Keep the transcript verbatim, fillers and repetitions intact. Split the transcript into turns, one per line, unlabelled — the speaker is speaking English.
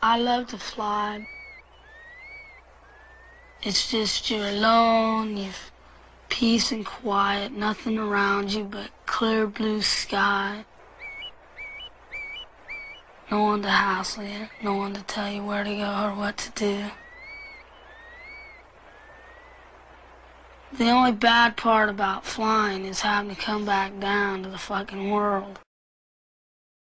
I love to fly. It's just you're alone, you've peace and quiet, nothing around you but clear blue sky. No one to hassle you, no one to tell you where to go or what to do. The only bad part about flying is having to come back down to the fucking world.